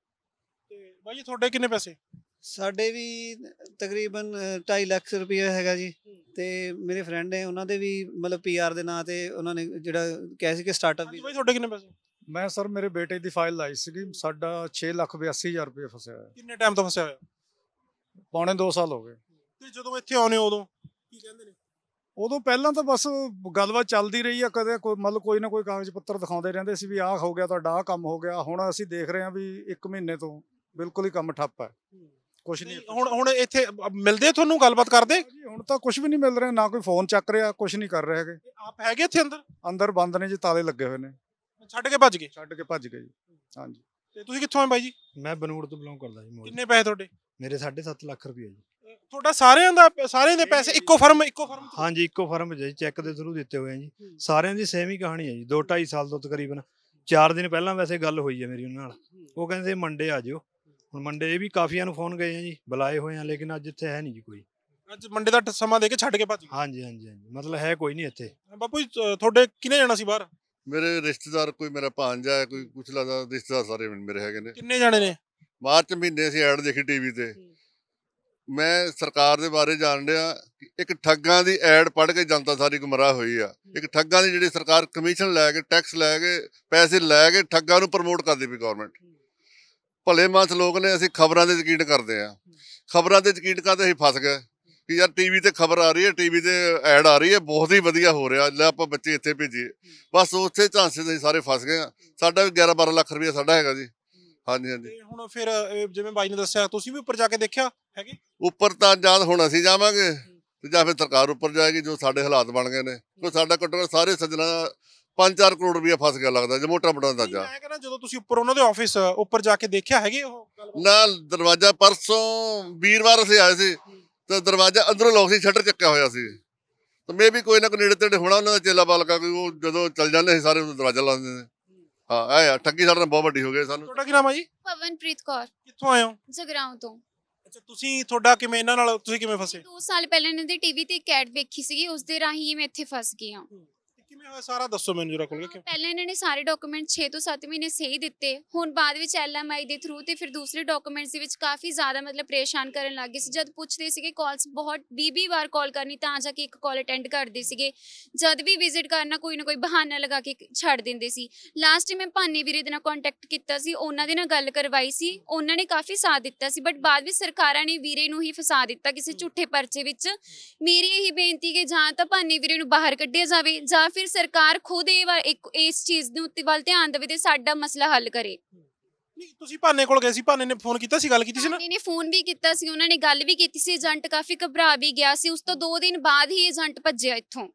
ਤੇ ਬਾਈ ਜੀ ਤੁਹਾਡੇ ਕਿੰਨੇ ਪੈਸੇ? ਸਾਡੇ ਵੀ ਤਕਰੀਬਨ ਢਾਈ ਲੱਖ ਰੁਪਏ ਹੈਗਾ ਜੀ। ਤੇ ਮੇਰੇ ਫਰੈਂਡ ਨੇ ਉਹਨਾਂ ਦੇ ਵੀ ਮਤਲਬ ਪੀਆਰ ਦੇ ਨਾਂ ਤੇ ਉਹਨਾਂ ਨੇ ਜਿਹੜਾ ਕਿਹਾ ਸੀ ਕਿ ਸਟਾਰਟਅਪ ਵੀ। ਬਾਈ ਤੁਹਾਡੇ ਕਿੰਨੇ ਪੈਸੇ? ਮੈਂ ਸਰ ਮੇਰੇ ਬੇਟੇ ਦੀ ਫਾਈਲ ਲਾਈ ਸੀਗੀ, ਸਾਡਾ ਛੇ ਲੱਖ ਬਿਆਸੀ ਹਜ਼ਾਰ ਰੁਪਏ ਫਸਿਆ ਹੋਇਆ। ਕਿੰਨੇ ਟਾਈਮ ਤੋਂ ਫਸਿਆ ਹੋਇਆ? ਪੌਣੇ ਦੋ ਸਾਲ ਹੋ ਗਏ। ਤੇ ਜਦੋਂ ਇੱਥੇ ਆਉਨੇ ਉਦੋਂ ਕੀ ਕਹਿੰਦੇ ਨੇ? ਉਦੋਂ ਪਹਿਲਾਂ ਤਾਂ ਬਸ ਗੱਲਬਾਤ ਚੱਲਦੀ ਰਹੀ ਆ, ਕਦੇ ਕੋਈ ਮਤਲਬ ਕੋਈ ਨਾ ਕੋਈ ਕਾਗਜ਼ ਪੱਤਰ ਦਿਖਾਉਂਦੇ ਰਹਿੰਦੇ ਸੀ ਵੀ ਆਹ ਹੋ ਗਿਆ ਤੁਹਾਡਾ, ਆਹ ਕੰਮ ਹੋ ਗਿਆ। ਹੁਣ ਅਸੀਂ ਦੇਖ ਰਹੇ ਹਾਂ ਵੀ ਇੱਕ ਮਹੀਨੇ ਤੋਂ ਬਿਲਕੁਲ ਹੀ ਕੰਮ ਠੱਪ ਹੈ, ਕੁਛ ਨਹੀਂ। ਹੁਣ ਹੁਣ ਇੱਥੇ ਮਿਲਦੇ ਤੁਹਾਨੂੰ, ਗੱਲਬਾਤ ਕਰਦੇ? ਹੁਣ ਤਾਂ ਕੁਝ ਵੀ ਨਹੀਂ ਮਿਲ ਰਿਹਾ, ਨਾ ਕੋਈ ਫੋਨ ਚੱਕ ਰਿਹਾ, ਕੁਛ ਨਹੀਂ ਕਰ ਰਹੇ ਹੈਗੇ। ਆਪ ਹੈਗੇ ਇੱਥੇ ਅੰਦਰ? ਅੰਦਰ ਬੰਦ ਨੇ ਜੀ, ਤਾਲੇ ਲੱਗੇ ਹੋਏ ਨੇ। ਛੱਡ ਕੇ ਭੱਜ ਗਏ? ਛੱਡ ਕੇ ਭੱਜ ਗਏ ਜੀ। ਹਾਂਜੀ। ਤੇ ਤੁਸੀਂ ਕਿੱਥੋਂ ਆਏ ਬਾਈ ਜੀ? ਮੈਂ ਬਨੂੜ ਤੋਂ ਬਿਲੋਂਗ ਕਰਦਾ ਜੀ। ਕਿੰਨੇ ਪੈਸੇ ਤੁਹਾਡੇ? ਮੇਰੇ ਸਾਢੇ ਸੱਤ ਲੱਖ ਰੁਪਏ ਜੀ। ਤੁਹਾਡਾ ਸਾਰਿਆਂ ਦਾ ਸਾਰਿਆਂ ਦੇ ਪੈਸੇ ਇੱਕੋ ਫਰਮ ਇੱਕੋ ਫਰਮ? ਹਾਂਜੀ, ਇੱਕੋ ਫਰਮ ਜੀ, ਚੈੱਕ ਦੇ ਥਰੂ ਦਿੱਤੇ ਹੋਏ ਆ ਜੀ। ਸਾਰਿਆਂ ਦੀ ਸੇਮ ਹੀ ਕਹਾਣੀ ਹੈ ਜੀ। ਦੋ ਢਾਈ ਸਾਲ ਤੋਂ ਤਕਰੀਬਨ ਚਾਰ ਦਿਨ ਪਹਿਲਾਂ ਵੈਸੇ ਗੱਲ ਹੋਈ ਹੈ ਮੇਰੀ ਉਹਨਾਂ ਨਾਲ। ਉਹ ਕਹਿੰਦੇ ਮੰਡੇ ਆ ਜਿਓ। ਹੁਣ ਮੰਡੇ ਇਹ ਵੀ ਕਾਫੀਆਂ ਨੂੰ ਫੋਨ ਗਏ ਆ ਜੀ, ਬੁਲਾਏ ਹੋਏ ਆ, ਲੇਕਿਨ ਅੱਜ ਇੱਥੇ ਹੈ ਨਹੀਂ ਜੀ ਕੋਈ। ਅੱਜ ਮੰਡੇ ਦਾ ਸਮਾਂ ਦੇ ਕੇ ਛੱਡ ਕੇ ਭੱਜ ਗਏ? ਹਾਂਜੀ ਹਾਂਜੀ ਹਾਂਜੀ, ਮਤਲਬ ਹੈ ਕੋਈ ਨਹੀਂ ਇੱਥੇ। ਬਾਪੂ ਜੀ ਤੁਹਾਡੇ ਕਿਹਨੇ ਜਾਣਾ ਸੀ ਬਾਹਰ? ਮੇਰੇ ਰਿਸ਼ਤੇਦਾਰ, ਕੋਈ ਮੇਰਾ ਭਾਂਜਾ ਹੈ, ਕੋਈ ਕੁਛ ਲੱਗਦਾ ਰਿਸ਼ਤੇਦਾਰ ਸਾਰੇ ਮੇਰੇ ਹੈਗੇ ਨੇ। ਕਿੰਨੇ ਜਾਣੇ ਨੇ? ਮਾਰਚ ਮਹੀਨੇ ਅਸੀਂ ਐਡ ਦੇਖੀ ਟੀਵੀ ਤੇ। ਮੈਂ ਸਰਕਾਰ ਦੇ ਬਾਰੇ ਜਾਣ ਰਿਹਾ ਕਿ ਇੱਕ ਠੱਗਾਂ ਦੀ ਐਡ ਪੜ੍ਹ ਕੇ ਜਨਤਾ ਸਾਰੀ ਗੁੰਮਰਾਹ ਹੋਈ ਆ। ਇੱਕ ਠੱਗਾਂ ਦੀ ਜਿਹੜੀ ਸਰਕਾਰ ਕਮਿਸ਼ਨ ਲੈ ਕੇ, ਟੈਕਸ ਲੈ ਕੇ, ਪੈਸੇ ਲੈ ਕੇ ਠੱਗਾਂ ਨੂੰ ਪ੍ਰਮੋਟ ਕਰਦੀ ਪਈ ਗਵਰਨਮੈਂਟ। ਭਲੇ ਮਾਨਸ ਲੋਕ ਨੇ, ਅਸੀਂ ਖਬਰਾਂ ਦੇ ਯਕੀਨ ਕਰਦੇ ਹਾਂ। ਖਬਰਾਂ ਦੇ ਯਕੀਨ ਕਰਦੇ ਅਸੀਂ ਫਸ ਗਏ ਕਿ ਯਾਰ ਟੀਵੀ ਤੇ ਖਬਰ ਆ ਰਹੀ ਹੈ, ਟੀਵੀ ਤੇ ਐਡ ਆ ਰਹੀ ਹੈ, ਬਹੁਤ ਹੀ ਵਧੀਆ ਹੋ ਰਿਹਾ, ਲੈ ਆਪਾਂ ਬੱਚੇ ਇੱਥੇ ਭੇਜੀਏ। ਬਸ ਉਸੇ ਝਾਂਸੇ ਅਸੀਂ ਸਾਰੇ ਫਸ ਗਏ ਹਾਂ। ਸਾਡਾ ਵੀ ਗਿਆਰਾਂ ਬਾਰਾਂ ਲੱਖ ਰੁਪਇਆ ਸਾਡਾ ਹੈਗਾ ਜੀ। ਹਾਂਜੀ ਹਾਂਜੀ। ਹੁਣ ਫਿਰ ਜਿਵੇਂ ਬਾਈ ਨੇ ਦੱਸਿਆ, ਤੁਸੀਂ ਵੀ ਉੱਪਰ ਜਾ ਕੇ ਦੇਖਿਆ ਹੈਗੇ? ਉੱਪਰ ਤਾਂ ਜਾਂ ਹੁਣ ਅਸੀਂ ਜਾਵਾਂਗੇ ਤੇ ਜਾਂ ਫਿਰ ਸਰਕਾਰ ਉੱਪਰ ਜਾਏਗੀ, ਜੋ ਸਾਡੇ ਹਾਲਾਤ ਬਣ ਗਏ ਨੇ। ਕੋਈ ਸਾਡਾ ਘੱਟੋ ਸਾਰੇ ਸੱਜਣਾ ਪੰਜ ਚਾਰ ਕਰੋੜ ਰੁਪਇਆ ਫਸ ਗਿਆ ਲੱਗਦਾ ਜੇ ਮੋਟਾ ਮੋਟਾ ਅੰਦਾਜ਼ਾ। ਮੈਂ ਕਹਿੰਦਾ ਜਦੋਂ ਤੁਸੀਂ ਉੱਪਰ ਉਹਨਾਂ ਦੇ ਆਫਿਸ ਉੱਪਰ ਜਾ ਕੇ ਦੇਖਿਆ ਹੈਗੇ ਉਹ? ਨਾ, ਦਰਵਾਜ਼ਾ ਪਰਸੋਂ ਵੀਰਵਾਰ ਅਸੀਂ ਆਏ ਸੀ ਤੇ ਦਰਵਾਜ਼ਾ ਅੰਦਰੋਂ ਲੋਕ ਸੀ, ਸ਼ਟਰ ਚੱਕਿਆ ਹੋਇਆ ਸੀ। ਤੇ ਮੇ ਵੀ ਕੋਈ ਨਾ ਕੋਈ ਨੇੜੇ ਤੇੜੇ ਹੋਣਾ ਉਹਨਾਂ ਦਾ ਚੇਲਾ ਬਾਲਕਾ, ਕੋਈ ਉਹ ਜਦੋਂ ਚੱਲ ਜਾਂਦੇ ਸੀ ਸਾਰੇ ਦਰਵਾਜ਼ਾ ਲਾ ਦਿੰਦੇ ਨੇ। ਹਾਂ, ਆਏ ਆ ਠੱਗੀ ਸਾਡੇ ਨਾਲ ਬਹੁਤ ਵੱਡੀ ਹੋ ਗਈ ਸਾਨੂੰ। ਤੁਹਾਡਾ ਕੀ ਨਾਮ ਹੈ ਜੀ? ਪਵਨਪ੍ਰੀਤ ਕੌਰ। ਕਿੱਥੋਂ ਆਏ ਹੋ? ਜਗਰਾਉਂ ਤੋਂ। ਅੱਛਾ, ਤੁਸੀਂ ਤੁਹਾਡਾ ਕਿਵੇਂ ਇਹਨਾਂ ਨਾਲ ਤੁਸੀਂ ਕਿਵੇਂ ਫਸੇ? ਦੋ ਸਾਲ ਪਹਿਲਾਂ ਇਹਨਾਂ ਦੀ ਟੀਵੀ ਤੇ ਇੱਕ ਐਡ ਵੇਖੀ ਸੀਗੀ, ਉਸ ਦੇ ਰਾਹੀਂ ਮੈਂ ਇੱਥੇ ਫਸ ਗਈ ਹਾਂ। ਕਿਵੇਂ ਹੋਇਆ ਸਾਰਾ ਦੱਸੋ ਮੈਨੂੰ ਜਰਾ ਖੁੱਲ੍ਹ ਕੇ। ਪਹਿਲਾਂ ਇਹਨਾਂ ਨੇ ਸਾਰੇ ਡਾਕੂਮੈਂਟ ਛੇ ਤੋਂ ਸੱਤ ਮਹੀਨੇ ਸਹੀ ਦਿੱਤੇ, ਹੁਣ ਬਾਅਦ ਵਿੱਚ ਐਲ ਐਮ ਆਈ ਦੇ ਥਰੂ ਤੇ ਫਿਰ ਦੂਸਰੇ ਡਾਕੂਮੈਂਟਸ ਦੇ ਵਿੱਚ ਕਾਫੀ ਜ਼ਿਆਦਾ ਮਤਲਬ ਪਰੇਸ਼ਾਨ ਕਰਨ ਲੱਗ ਗਏ ਸੀ। ਜਦ ਪੁੱਛਦੇ ਸੀਗੇ ਕਾਲਸ ਬਹੁਤ ਵੀਹ ਵੀਹ ਵਾਰ ਕਾਲ ਕਰਨੀ ਤਾਂ ਜਾ ਕੇ ਇੱਕ ਕਾਲ ਅਟੈਂਡ ਕਰਦੇ ਸੀਗੇ। ਜਦ ਵੀ ਵਿਜ਼ਿਟ ਕਰਨਾ ਕੋਈ ਨਾ ਕੋਈ ਬਹਾਨਾ ਲਗਾ ਕੇ ਛੱਡ ਦਿੰਦੇ ਸੀ। ਲਾਸਟ ਮੈਂ ਭਾਨੇ ਵੀਰੇ ਦੇ ਨਾਲ ਕੰਟੈਕਟ ਕੀਤਾ ਸੀ, ਉਹਨਾਂ ਦੇ ਨਾਲ ਗੱਲ ਕਰਵਾਈ ਸੀ, ਉਹਨਾਂ ਨੇ ਕਾਫੀ ਸਾਥ ਦਿੱਤਾ ਸੀ, ਬਟ ਬਾਅਦ ਵਿੱਚ ਸਰਕਾਰਾਂ ਨੇ ਵੀਰੇ ਨੂੰ ਹੀ ਫਸਾ ਦਿੱਤਾ ਕਿਸੇ ਝੂਠੇ ਪਰਚੇ ਵਿੱਚ। ਮੇਰੀ ਇਹੀ ਬੇਨਤੀ ਕਿ ਜਾਂ ਤਾਂ ਭਾਨੇ ਵੀਰੇ ਨੂੰ ਬਾਹਰ ਕੱਢਿਆ ਜਾਵੇ ਜਾਂ ਫਿਰ ਸਰਕਾਰ ਖੁਦ ਇਹ ਵਾ- ਇੱਕ ਇਸ ਚੀਜ਼ ਦੇ ਉੱਤੇ ਵੱਲ ਧਿਆਨ ਦੇਵੇ ਤੇ ਸਾਡਾ ਮਸਲਾ ਹੱਲ ਕਰੇ। ਨਹੀਂ ਤੁਸੀਂ ਭਾਨੇ ਕੋਲ ਗਏ ਸੀ, ਭਾਨੇ ਨੇ ਫੋਨ ਕੀਤਾ ਸੀ, ਗੱਲ ਕੀਤੀ ਸੀ ਨਾ? ਭਾਨੇ ਨੇ ਫੋਨ ਵੀ ਕੀਤਾ ਸੀ, ਉਹਨਾਂ ਨੇ ਗੱਲ ਵੀ ਕੀਤੀ ਸੀ। ਏਜੰਟ ਕਾਫੀ ਘਬਰਾ ਵੀ ਗਿਆ ਸੀ। ਉਸ ਤੋਂ ਦੋ ਦਿਨ ਬਾਅਦ ਹੀ ਏਜੰਟ ਭੱਜਿਆ ਇੱਥੋਂ।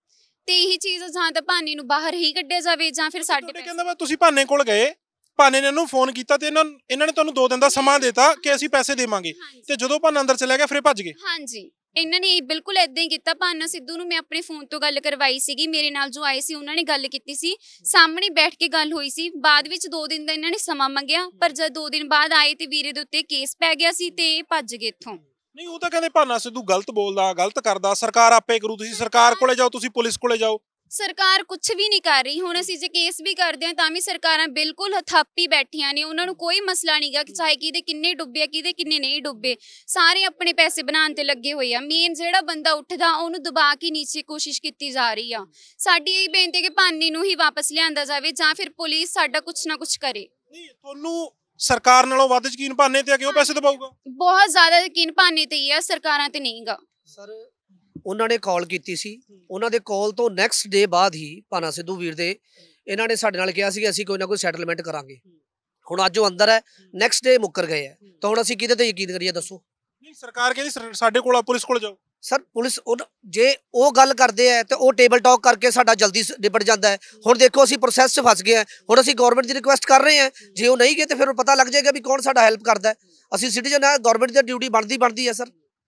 ਤੇ ਇਹੀ ਚੀਜ਼ ਜਾਂ ਤਾਂ ਭਾਨੇ ਨੂੰ ਬਾਹਰ ਹੀ ਕੱਢਿਆ ਜਾਵੇ ਜਾਂ ਫਿਰ ਸਾਡੇ ਤੁਹਾਡੇ ਪੈਸੇ- ਕਹਿੰਦਾ ਮੈਂ ਤੁਸੀਂ ਭਾਨੇ ਕੋਲ ਗਏ, ਭਾਨੇ ਨੇ ਇਹਨੂੰ ਫੋਨ ਕੀਤਾ ਤੇ ਇਹਨਾਂ ਇਹਨਾਂ ਨੇ ਤੁਹਾਨੂੰ ਦੋ ਦਿਨ ਦਾ ਸਮਾਂ ਦਿੱਤਾ ਕਿ ਅਸੀਂ ਪੈਸੇ ਦੇਵਾਂਗੇ, ਹਾਂਜੀ। ਤੇ ਜਦੋਂ ਭਾਨਾ ਅੰਦਰ ਚਲਾ ਗਿਆ ਫਿਰ ਇਹ ਭੱਜ ਗਏ। ਹਾਂਜੀ, ਇਹਨਾਂ ਨੇ ਬਿਲਕੁਲ ਏਦਾਂ ਹੀ ਕੀਤਾ। ਭਾਨਾ ਸਿੱਧੂ ਨੂੰ ਮੈਂ ਆਪਣੇ ਫੋਨ ਤੋਂ ਗੱਲ ਕਰਵਾਈ ਸੀਗੀ, ਮੇਰੇ ਨਾਲ ਜੋ ਆਏ ਸੀ ਉਹਨਾਂ ਨੇ ਗੱਲ ਕੀਤੀ ਸੀ, ਸਾਹਮਣੇ ਬੈਠ ਕੇ ਗੱਲ ਹੋਈ ਸੀ। ਬਾਅਦ ਵਿੱਚ ਦੋ ਦਿਨ ਦਾ ਇਹਨਾਂ ਨੇ ਸਮਾਂ ਮੰਗਿਆ, ਪਰ ਜਦ ਦੋ ਦਿਨ ਬਾਅਦ ਆਏ ਤੇ ਵੀਰੇ ਦੇ ਉੱਤੇ ਕੇਸ ਪੈ ਗਿਆ ਸੀ ਤੇ ਇਹ ਭੱਜ ਗਏ ਇੱਥੋਂ। ਨਹੀਂ ਉਹ ਤਾਂ ਕਹਿੰਦੇ ਭਾਨਾ ਸਿੱਧੂ ਗਲਤ ਬੋਲਦਾ, ਗਲਤ ਕਰਦਾ, ਸਰਕਾਰ ਆਪੇ ਕਰੂ, ਤੁਸੀਂ ਸਰਕਾਰ ਕੋਲੇ ਜਾਓ, ਤੁਸੀਂ ਪੁਲਿਸ ਕੋਲੇ ਜਾਓ। ਸਰਕਾਰ ਕੁਝ ਵੀ ਨਹੀਂ ਕਰ ਰਹੀ। ਹੁਣ ਅਸੀਂ ਜੇ ਕੇਸ ਵੀ ਕਰਦੇ ਹਾਂ ਤਾਂ ਵੀ ਸਰਕਾਰਾਂ ਬਿਲਕੁਲ ਹਥਾਪੀ ਬੈਠੀਆਂ ਨੇ, ਉਹਨਾਂ ਨੂੰ ਕੋਈ ਮਸਲਾ ਨਹੀਂਗਾ ਕਿ ਚਾਹੇ ਕਿਹਦੇ ਕਿੰਨੇ ਡੁੱਬੇ, ਕਿਹਦੇ ਕਿੰਨੇ ਨਹੀਂ ਡੁੱਬੇ, ਸਾਰੇ ਆਪਣੇ ਪੈਸੇ ਬਣਾਉਣ ਤੇ ਲੱਗੇ ਹੋਏ ਆ। ਮੇਨ ਜਿਹੜਾ ਬੰਦਾ ਉੱਠਦਾ ਉਹਨੂੰ ਦਬਾ ਕੇ ਨੀਚੇ ਕੋਸ਼ਿਸ਼ ਕੀਤੀ ਜਾ ਰਹੀ ਆ। ਸਾਡੀ ਇਹ ਬੇਨਤੀ ਹੈ ਕਿ ਭਾਨੇ ਨੂੰ ਹੀ ਵਾਪਸ ਲਿਆਂਦਾ ਜਾਵੇ ਜਾਂ ਫਿਰ ਪੁਲਿਸ ਸਾਡਾ ਕੁਝ ਨਾ ਕੁਝ ਕਰੇ। ਨਹੀਂ ਤੁਹਾਨੂੰ ਸਰਕਾਰ ਨਾਲੋਂ ਵੱਧ ਯਕੀਨ ਭਾਨੇ ਤੇ ਆ ਕਿ ਉਹ ਪੈਸੇ ਦਬਾਊਗਾ? ਬਹੁਤ ਜ਼ਿਆਦਾ ਯਕੀਨ ਭਾਨੇ ਤੇ ਹੀ ਆ, ਸਰਕਾਰਾਂ ਤੇ ਨਹੀਂਗਾ। ਸਰ ਉਹਨਾਂ ਨੇ ਕਾਲ ਕੀਤੀ ਸੀ, ਉਹਨਾਂ ਦੇ ਕਾਲ ਤੋਂ ਨੈਕਸਟ ਡੇ ਬਾਅਦ ਹੀ ਭਾਨਾ ਸਿੱਧੂ ਵੀਰ ਦੇ ਇਹਨਾਂ ਨੇ ਸਾਡੇ ਨਾਲ ਕਿਹਾ ਸੀ ਕਿ ਅਸੀਂ ਕੋਈ ਨਾ ਕੋਈ ਸੈਟਲਮੈਂਟ ਕਰਾਂਗੇ। ਹੁਣ ਅੱਜ ਉਹ ਅੰਦਰ ਹੈ, ਨੈਕਸਟ ਡੇ ਮੁੱਕਰ ਗਏ ਹੈ, ਤਾਂ ਹੁਣ ਅਸੀਂ ਕਿਹਦੇ ਤੇ ਯਕੀਨ ਕਰੀਏ ਦੱਸੋ? ਨਹੀਂ ਸਰਕਾਰ ਕਹਿੰਦੀ ਸਰ- ਸਾਡੇ ਕੋਲ ਆ, ਪੁਲਿਸ ਕੋਲ ਜਾਓ। ਸਰ ਪੁਲਿਸ ਉਹ- ਜੇ ਉਹ ਗੱਲ ਕਰਦੇ ਹੈ ਤੇ ਉਹ ਟੇਬਲ ਟਾਕ ਕਰਕੇ ਸਾਡਾ ਜਲਦੀ ਸ- ਨਿਬਟ ਜਾਂਦਾ ਹੈ। ਹੁਣ ਦੇਖੋ ਅਸੀਂ ਪ੍ਰੋਸੈਸ 'ਚ ਫਸ ਗਏ ਹਾਂ, ਹੁਣ ਅਸੀਂ ਗਵਰਨਮੈਂਟ ਦੀ ਰਿਕੁਐਸਟ ਕਰ ਰਹੇ ਹਾਂ, ਜੇ ਉਹ ਨਹੀਂ ਗਏ ਤੇ ਫਿਰ ਪਤਾ ਲੱਗ ਜਾਏਗਾ ਵੀ ਕੌਣ ਸਾਡਾ ਹੈਲਪ ਕਰਦਾ ਹੈ। ਅਸੀਂ ਸਿਟੀਜ਼ਨ ਆ, ਗਵਰਨਮੈਂਟ ਦੀ ਡਿਊਟੀ ਬਣਦੀ ਬਣਦੀ ਹੈ। ਸਰ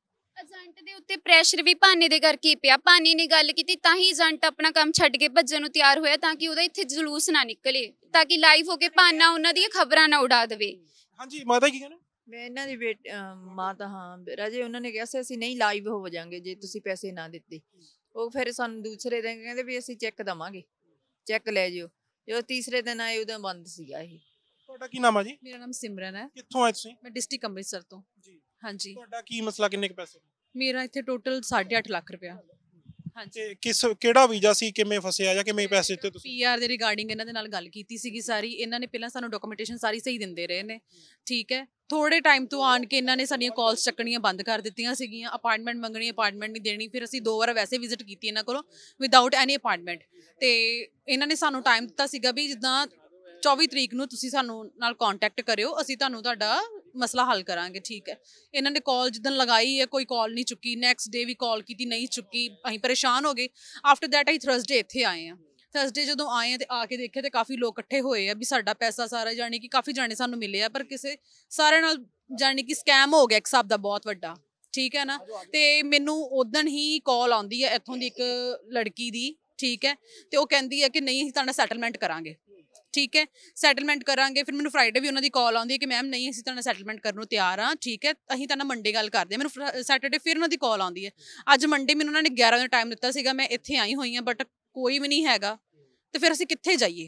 ਏਜੰਟ ਦੇ ਉੱਤੇ ਪ੍ਰੈਸ਼ਰ ਵੀ ਭਾਨੇ ਦੇ ਕਰਕੇ ਹੀ ਪਿਆ। ਭਾਨੇ ਨੇ ਗੱਲ ਕੀਤੀ ਤਾਂ ਹੀ ਏਜੰਟ ਆਪਣਾ ਕੰਮ ਛੱਡ ਕੇ ਭੱਜਣ ਨੂੰ ਤਿਆਰ ਹੋਇਆ, ਤਾਂ ਕਿ ਉਹਦਾ ਇੱਥੇ ਜਲੂਸ ਨਾ ਨਿਕਲੇ, ਤਾਂ ਕਿ ਲਾਈਵ ਹੋ ਕੇ ਭਾਨਾ ਉਹਨਾਂ ਦੀਆਂ ਖਬਰਾਂ ਨਾ ਉਡਾ ਦੇਵੇ। ਹਾਂਜੀ ਮਾਤਾ ਕੀ ਕਹਿੰਦੇ? ਮੈਂ ਇਹਨਾਂ ਦੀ ਬੇਟ ਅਹ ਮਾਂ ਤਾਂ ਹਾਂ ਰਾਜੇ, ਉਹਨਾਂ ਨੇ ਕਿਹਾ ਸੀ ਅਸੀਂ ਨਹੀਂ ਲਾਈਵ ਹੋ ਜਾਾਂਗੇ ਜੇ ਤੁਸੀਂ ਪੈਸੇ ਨਾ ਦਿੱਤੇ। ਉਹ ਫਿਰ ਸਾਨੂੰ ਦੂਸਰੇ ਦਿਨ ਕਹਿੰਦੇ ਵੀ ਅਸੀਂ ਚੈੱਕ ਦਵਾਂਗੇ, ਚੈੱਕ ਲੈ ਜਿਓ। ਜਦੋਂ ਤੀਸਰੇ ਦਿਨ ਆਏ ਉਦੋਂ ਬੰਦ ਸੀਗਾ ਇਹ। ਤੁਹਾਡਾ ਕੀ ਨਾਮ ਆ ਜੀ? ਮੇਰਾ ਨਾਮ ਸਿਮਰਨ ਹੈ, ਕਿੱਥੋਂ ਆਏ ਤੁਸੀਂ? ਮੈਂ ਡਿਸਟ੍ਰਿਕਟ ਅੰਮ੍ਰਿਤਸਰ ਤੋਂ। ਜੀ ਹਾਂਜੀ, ਤੁਹਾਡਾ ਕੀ ਮਸਲਾ, ਕਿੰਨੇ ਕੁ ਪੈਸੇ? ਮੇਰਾ ਇੱਥੇ ਟੋਟਲ ਸਾਢੇ ਅੱਠ ਲੱਖ ਰੁਪਇਆ। ਹਾਂਜੀ, ਤੇ ਕਿਸ ਕਿਹੜਾ ਵੀਜ਼ਾ ਸੀ, ਕਿਵੇਂ ਫਸਿਆ ਜਾਂ ਕਿਵੇਂ ਪੈਸੇ ਦਿੱਤੇ ਤੁਸੀਂ? ਪੀਆਰ ਦੇ ਰਿਗਾਰਡਿੰਗ ਇਹਨਾਂ ਦੇ ਨਾਲ ਗੱਲ ਕੀਤੀ ਸੀਗੀ ਸਾਰੀ। ਇਹਨਾਂ ਨੇ ਪਹਿਲਾਂ ਸਾਨੂੰ ਡਾਕੂਮੈਂਟੇਸ਼ਨ ਸਾਰੀ ਸਹੀ ਦਿੰਦੇ ਰਹੇ ਨੇ, ਠੀਕ ਹੈ। ਥੋੜੇ ਟਾਈਮ ਤੋਂ ਆਣ ਕੇ ਇਹਨਾਂ ਨੇ ਸਾਡੀਆਂ ਕਾਲਸ ਚੱਕਣੀਆਂ ਬੰਦ ਕਰ ਦਿੱਤੀਆਂ ਸੀਗੀਆਂ। ਅਪਾਰਟਮੈਂਟ ਮੰਗਣੀ, ਅਪਾਰਟਮੈਂਟ ਨਹੀਂ ਦੇਣੀ। ਫਿਰ ਅਸੀਂ ਦੋ ਵਾਰ ਵੈਸੇ ਵਿਜ਼ਿਟ ਕੀਤੀ ਇਹਨਾਂ ਕੋਲੋਂ ਵਿਦਆਊਟ ਐਨੀ ਅਪਾਰਟਮੈਂਟ। ਤੇ ਇਹਨਾਂ ਨੇ ਸਾਨੂੰ ਟਾਈਮ ਦਿੱਤਾ ਸੀਗਾ ਵੀ ਜਿੱਦਾਂ ਚੌਵੀ ਤਰੀਕ ਨੂੰ ਤੁਸੀਂ ਸਾਨੂੰ ਨਾਲ ਕੰਟੈਕਟ ਕਰਿਓ, ਅਸੀਂ ਤੁਹਾਨੂੰ ਤੁਹਾਡਾ ਮਸਲਾ ਹੱਲ ਕਰਾਂਗੇ, ਠੀਕ ਹੈ। ਇਹਨਾਂ ਨੇ ਕਾਲ ਜਿੱਦਣ ਲਗਾਈ ਹੈ ਕੋਈ ਕਾਲ ਨਹੀਂ ਚੁੱਕੀ, ਨੈਕਸਟ ਡੇ ਵੀ ਕਾਲ ਕੀਤੀ ਨਹੀਂ ਚੁੱਕੀ। ਅਸੀਂ ਪਰੇਸ਼ਾਨ ਹੋ ਗਏ। ਆਫਟਰ ਦੈਟ ਅਸੀਂ ਥਰਸਡੇ ਇੱਥੇ ਆਏ ਹਾਂ। ਥਰਸਡੇ ਜਦੋਂ ਆਏ ਆ ਤੇ ਆ ਕੇ ਦੇਖਿਆ ਤੇ ਕਾਫੀ ਲੋਕ ਇਕੱਠੇ ਹੋਏ ਆ ਵੀ ਸਾਡਾ ਪੈਸਾ ਸਾਰਾ, ਜਾਣੀ ਕਿ ਕਾਫੀ ਜਾਣੇ ਸਾਨੂੰ ਮਿਲੇ ਆ, ਪਰ ਕਿਸੇ ਸਾਰਿਆਂ ਨਾਲ ਜਾਣੀ ਕਿ ਸਕੈਮ ਹੋ ਗਿਆ ਇੱਕ ਹਿਸਾਬ ਦਾ ਬਹੁਤ ਵੱਡਾ, ਠੀਕ ਹੈ ਨਾ। ਤੇ ਮੈਨੂੰ ਉਦਣ ਹੀ ਕਾਲ ਆਉਂਦੀ ਹੈ ਇੱਥੋਂ ਦੀ ਇੱਕ ਲੜਕੀ ਦੀ, ਠੀਕ ਹੈ। ਤੇ ਉਹ ਕਹਿੰਦੀ ਹੈ ਕਿ ਨਹੀਂ ਅਸੀਂ ਤੁਹਾਡਾ ਸੈਟਲਮੈਂਟ ਕਰਾਂਗੇ, ਠੀਕ ਹੈ, ਸੈਟਲਮੈਂਟ ਕਰਾਂਗੇ। ਫਿਰ ਮੈਨੂੰ ਫਰਾਈਡੇ ਵੀ ਉਹਨਾਂ ਦੀ ਕਾਲ ਆਉਂਦੀ ਹੈ ਕਿ ਮੈਮ ਨਹੀਂ ਅਸੀਂ ਤੁਹਾਡਾ ਸੈਟਲਮੈਂਟ ਕਰਨ ਨੂੰ ਤਿਆਰ ਹਾਂ, ਠੀਕ ਹੈ, ਅਸੀਂ ਤੁਹਾਡਾ ਮੰਡੇ ਗੱਲ ਕਰਦੇ ਹਾਂ। ਮੈਨੂੰ ਸੈਟਰਡੇ ਫਿਰ ਉਹਨਾਂ ਦੀ ਕਾਲ ਆਉਂਦੀ ਹੈ। ਅੱਜ ਮੰਡੇ ਮੈਨੂੰ ਉਹਨਾਂ ਨੇ ਗਿਆਰਾਂ ਦਾ ਟਾਈਮ ਦਿੱਤਾ ਸੀਗਾ, ਮੈਂ ਇੱਥੇ ਆਈ ਹੋਈ ਹਾਂ, ਬਟ ਕੋਈ ਵੀ ਨਹੀਂ ਹੈਗਾ। ਤੇ ਫਿਰ ਅਸੀਂ ਕਿੱਥੇ ਜਾਈਏ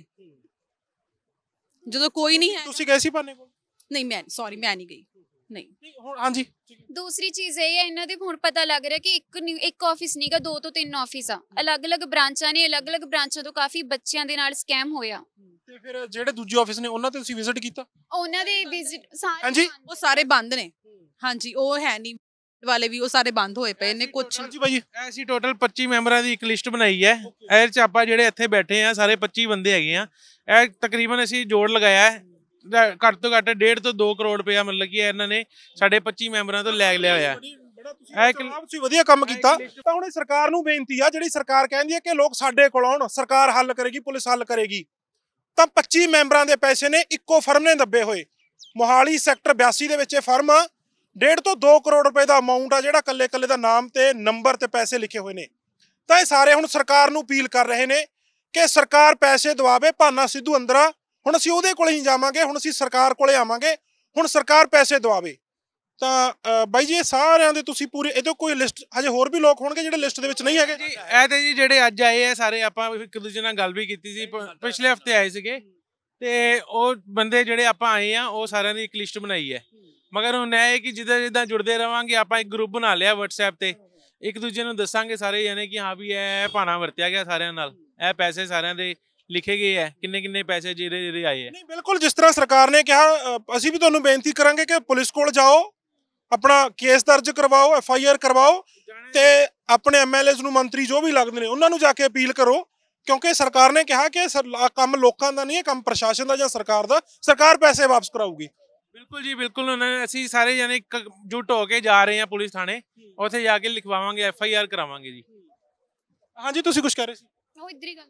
ਜਦੋਂ ਕੋਈ ਨਹੀਂ ਹੈ? ਤੁਸੀਂ ਗਏ ਸੀ ਭਾਨੇ ਕੋਲ? ਨਹੀਂ ਮੈਂ ਸੌਰੀ ਮੈਂ ਨਹੀਂ ਗਈ, ਨਹੀਂ। ਹੁਣ ਹਾਂਜੀ ਦੂਸਰੀ ਚੀਜ਼ ਇਹ ਹੈ, ਇਹਨਾਂ ਦੇ ਹੁਣ ਪਤਾ ਲੱਗ ਰਿਹਾ ਕਿ ਇੱਕ ਨੀ- ਇੱਕ ਆਫਿਸ ਨਹੀਂਗਾ, ਦੋ ਤੋਂ ਤਿੰਨ ਆਫਿਸ ਆ, ਅਲੱਗ-ਅਲੱਗ ਬ੍ਰਾਂਚਾਂ ਨੇ। ਅਲੱਗ-ਅਲੱਗ ਬ੍ਰਾਂਚਾਂ ਤੋਂ ਕਾਫੀ ਬੱਚਿਆਂ ਦੇ ਨਾਲ ਸਕੈਮ ਹੋਇਆ। ਤੇ ਫਿਰ ਜਿਹੜੇ ਦੂਜੇ ਆਫਿਸ ਨੇ ਉਹਨਾਂ ਤੇ ਤੁਸੀਂ ਵਿਜ਼ਿਟ ਕੀਤਾ? ਉਹਨਾਂ ਦੇ ਵਿਜ਼ਿਟ ਸਾਰੇ ਹਾਂਜੀ ਉਹ ਸਾਰੇ ਬੰਦ ਨੇ। ਹਾਂਜੀ, ਉਹ ਹੈ ਨਹੀਂ ਵਾਲੇ ਵੀ, ਉਹ ਸਾਰੇ ਬੰਦ ਹੋਏ ਪਏ ਨੇ। ਕੁਝ ਹਾਂਜੀ ਭਾਜੀ ਅਸੀਂ ਟੋਟਲ ਪੱਚੀ ਮੈਂਬਰਾਂ ਦੀ ਇੱਕ ਲਿਸਟ ਬਣਾਈ ਹੈ। ਇਹਦੇ 'ਚ ਆਪਾਂ ਜਿਹੜੇ ਇੱਥੇ ਬੈਠੇ ਆ ਸਾਰੇ ਪੱਚੀ ਬੰਦੇ ਹੈਗੇ ਆ। ਇਹ ਤਕਰੀਬਨ ਅਸੀਂ ਜੋੜ ਲਗਾਇਆ ਹੈ ਘੱਟ ਤੋਂ ਘੱਟ ਡੇਢ ਤੋਂ ਦੋ ਕਰੋੜ ਰੁਪਇਆ, ਮਤਲਬ ਕਿ ਇਹਨਾਂ ਨੇ ਸਾਡੇ ਪੱਚੀ ਮੈਂਬਰਾਂ ਤੋਂ ਲੈ ਲਿਆ ਹੋਇਆ। ਇਹ ਤੁਸੀਂ ਵਧੀਆ ਕੰਮ ਕੀਤਾ। ਤਾਂ ਹੁਣ ਇਹ ਸਰਕਾਰ ਨੂੰ ਬੇਨਤੀ ਆ, ਜਿਹੜੀ ਸਰਕਾਰ ਕਹਿੰਦੀ ਹੈ ਕਿ ਲੋਕ ਸਾਡੇ ਕੋਲ ਆਉਣ, ਸਰਕਾਰ ਹੱਲ ਕਰੇਗੀ, ਪੁਲਿਸ ਹੱਲ ਕਰੇਗੀ, ਤਾਂ ਪੱਚੀ ਮੈਂਬਰਾਂ ਦੇ ਪੈਸੇ ਨੇ ਇੱਕੋ ਫਰਮ ਨੇ ਦੱਬੇ ਹੋਏ। ਮੋਹਾਲੀ ਸੈਕਟਰ ਬਿਆਸੀ ਦੇ ਵਿੱਚ ਇਹ ਫਰਮ ਡੇਢ ਤੋਂ ਦੋ ਕਰੋੜ ਰੁਪਏ ਦਾ ਅਮਾਊਂਟ ਆ, ਜਿਹੜਾ ਕੱਲੇ ਕੱਲੇ ਦਾ ਨਾਮ ਤੇ ਨੰਬਰ ਤੇ ਪੈਸੇ ਲਿਖੇ ਹੋਏ ਨੇ। ਤਾਂ ਇਹ ਸਾਰੇ ਹੁਣ ਸਰਕਾਰ ਨੂੰ ਅਪੀਲ ਕਰ ਰਹੇ ਨੇ ਕਿ ਸਰਕਾਰ ਪੈਸੇ ਦਵਾਵੇ। ਭਾਨਾ ਸਿੱਧੂ ਅੰਦਰ ਆ, ਹੁਣ ਅਸੀਂ ਉਹਦੇ ਕੋਲ ਹੀ ਜਾਵਾਂਗੇ, ਹੁਣ ਅਸੀਂ ਸਰਕਾਰ ਕੋਲੇ ਆਵਾਂਗੇ, ਹੁਣ ਸਰਕਾਰ ਪੈਸੇ ਦਵਾਵੇ। ਤਾਂ ਅ, ਬਾਈ ਜੀ ਇਹ ਸਾਰਿਆਂ ਦੇ ਤੁਸੀਂ ਪੂਰੇ ਇਹਦੇ ਕੋਈ ਲਿਸਟ ਹਜੇ ਹੋਰ ਵੀ ਲੋਕ ਹੋਣਗੇ ਜਿਹੜੇ ਲਿਸਟ ਦੇ ਵਿੱਚ ਨਹੀਂ ਹੈਗੇ? ਜੀ ਇਹ ਤੇ ਜੀ ਜਿਹੜੇ ਅੱਜ ਆਏ ਆ ਸਾਰੇ ਆਪਾਂ ਇੱਕ ਦੂਜੇ ਨਾਲ ਗੱਲ ਵੀ ਕੀਤੀ ਸੀ, ਪ- ਪਿਛਲੇ ਹਫਤੇ ਆਏ ਸੀਗੇ ਤੇ ਉਹ ਬੰਦੇ ਜਿਹੜੇ ਆਪਾਂ ਆਏ ਆ ਉਹ ਸਾਰਿਆਂ ਦੀ ਇੱਕ ਲਿਸਟ ਬਣਾਈ ਹੈ। ਮਗਰ ਹੁਣ ਇਹ ਹੈ ਕਿ ਜਿੱਦਾਂ ਜਿੱਦਾਂ ਜੁੜਦੇ ਰਵਾਂਗੇ, ਆਪਾਂ ਇੱਕ ਗਰੁੱਪ ਬਣਾ ਲਿਆ WhatsApp ਤੇ, ਇੱਕ ਦੂਜੇ ਨੂੰ ਦੱਸਾਂਗੇ ਸਾਰੇ ਜਾਣੇ ਕਿ ਹਾਂ ਵੀ ਇਹ ਭਾਣਾ ਵਰਤਿਆ ਗਿਆ ਸਾਰਿਆਂ ਨਾਲ, ਇਹ ਪੈਸੇ ਸਾਰਿਆਂ ਦੇ ਲਿਖੇ ਗਏ ਹੈ, ਕਿੰਨੇ ਕਿੰਨੇ ਪੈਸੇ ਜਿਹੜੇ ਜਿਹੜੇ ਆਏ ਹੈ। ਨਹੀਂ ਬਿਲਕੁਲ, ਜਿਸ ਤਰ੍ਹਾਂ ਸਰਕਾਰ ਨੇ ਕਿਹਾ ਅ, ਅਸੀਂ ਵੀ ਤੁਹਾਨੂੰ ਬੇਨਤੀ ਕਰਾਂਗੇ ਕਿ ਪੁਲਿਸ ਕੋਲ ਜਾਓ, ਆਪਣਾ ਕੇਸ ਦਰਜ ਕਰਵਾਓ, ਐਫ ਆਈ ਆਰ ਕਰਵਾਓ ਤੇ ਆਪਣੇ ਐਮ ਐਲ ਏਜ਼ ਨੂੰ, ਮੰਤਰੀ ਜੋ ਵੀ ਲੱਗਦੇ ਨੇ ਉਹਨਾਂ ਨੂੰ ਜਾ ਕੇ ਅਪੀਲ ਕਰੋ, ਕਿਉਂਕਿ ਸਰਕਾਰ ਨੇ ਕਿਹਾ ਕਿ ਸਰ- ਆਹ ਕੰਮ ਲੋਕਾਂ ਦਾ ਨਹੀਂ ਹੈ, ਕੰਮ ਪ੍ਰਸ਼ਾਸਨ ਦਾ ਜਾਂ ਸਰਕਾਰ ਦਾ, ਸਰਕਾਰ ਪੈਸੇ ਵਾਪਸ ਕਰਾਊਗੀ। ਬਿਲਕੁਲ ਜੀ ਬਿਲਕੁਲ, ਉਹਨਾਂ ਨੇ ਅਸੀਂ ਸਾਰੇ ਜਾਣੇ ਇੱਕ ਜੁਟ ਹੋ ਕੇ ਜਾ ਰਹੇ ਹਾਂ ਪੁਲਿਸ ਥਾਣੇ, ਉੱਥੇ ਜਾ ਕੇ ਲਿਖਵਾਵਾਂਗੇ, ਐਫ ਆਈ ਆਰ ਕਰਾਵਾਂਗੇ ਜੀ। ਹਾਂਜੀ ਤੁਸੀਂ ਕੁਝ ਕਹਿ ਰਹੇ ਸੀ? ਉਹ ਇੱਧਰ ਹੀ ਗੱਲ